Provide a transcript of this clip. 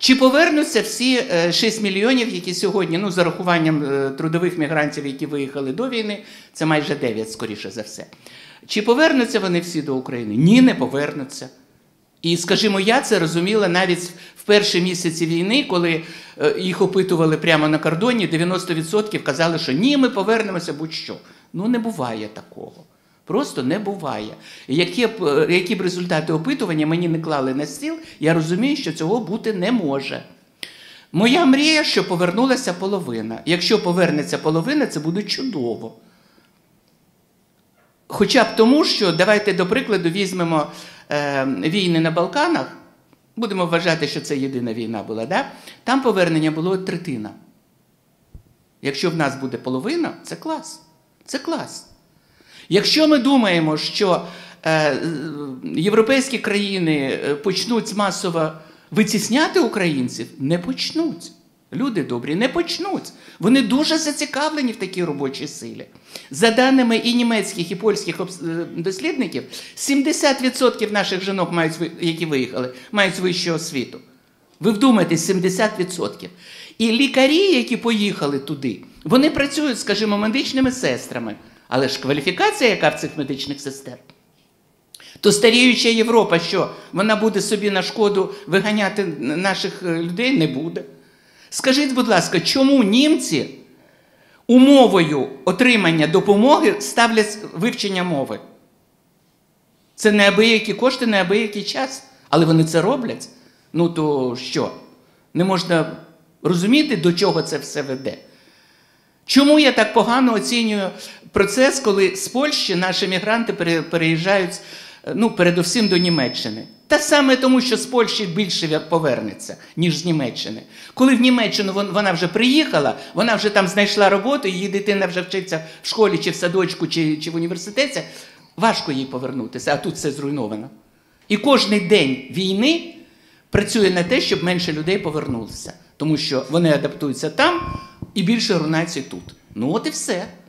Чи повернуться всі 6 мільйонів, які сьогодні, ну, з урахуванням трудових мігрантів, які виїхали до війни, це майже 9, скоріше за все. Чи повернуться вони всі до України? Ні, не повернуться. І, скажімо, я це розуміла навіть в перші місяці війни, коли їх опитували прямо на кордоні, 90% казали, що ні, ми повернемося будь-що. Ну, не буває такого. Просто не буває. І які б результати опитування мені не клали на стіл, я розумію, що цього бути не може. Моя мрія, що повернулася половина. Якщо повернеться половина, це буде чудово. Хоча б тому, що, давайте, до прикладу, візьмемо війни на Балканах, будемо вважати, що це єдина війна була, да? Там повернення було третина. Якщо в нас буде половина, це клас. Це клас. Якщо ми думаємо, що європейські країни почнуть масово витісняти українців, не почнуть. Люди добрі, не почнуть. Вони дуже зацікавлені в такій робочій силі. За даними і німецьких, і польських дослідників, 70% наших жінок, які виїхали, мають вищу освіту. Ви вдумайтесь, 70%. І лікарі, які поїхали туди, вони працюють, скажімо, медичними сестрами. Але ж кваліфікація, яка в цих медичних сестер? То старіюча Європа, що вона буде собі на шкоду виганяти наших людей? Не буде. Скажіть, будь ласка, чому німці умовою отримання допомоги ставлять вивчення мови? Це неабиякі кошти, неабиякий час. Але вони це роблять. Ну то що? Не можна розуміти, до чого це все веде. Чому я так погано оцінюю процес, коли з Польщі наші мігранти переїжджають, ну, передусім до Німеччини? Та саме тому, що з Польщі більше повернеться, ніж з Німеччини. Коли в Німеччину вона вже приїхала, вона вже там знайшла роботу, її дитина вже вчиться в школі, чи в садочку, чи в університеті, важко їй повернутися, а тут все зруйновано. І кожен день війни працює на те, щоб менше людей повернулося. Тому що вони адаптуються там, і більше руйнацій тут. Ну от і все.